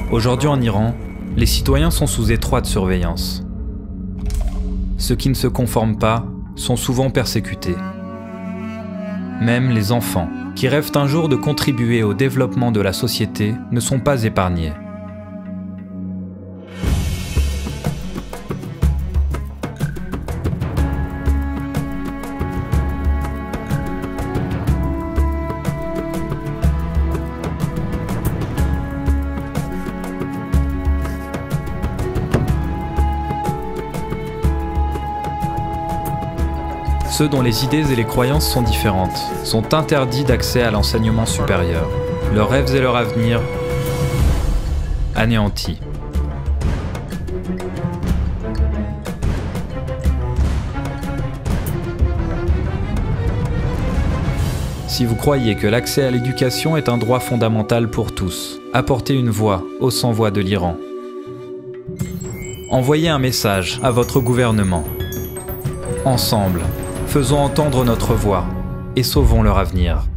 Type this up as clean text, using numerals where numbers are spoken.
Aujourd'hui en Iran, les citoyens sont sous étroite surveillance. Ceux qui ne se conforment pas sont souvent persécutés. Même les enfants, qui rêvent un jour de contribuer au développement de la société, ne sont pas épargnés. Ceux dont les idées et les croyances sont différentes sont interdits d'accès à l'enseignement supérieur. Leurs rêves et leur avenir anéantis. Si vous croyez que l'accès à l'éducation est un droit fondamental pour tous, apportez une voix aux sans-voix de l'Iran. Envoyez un message à votre gouvernement. Ensemble, faisons entendre notre voix et sauvons leur avenir.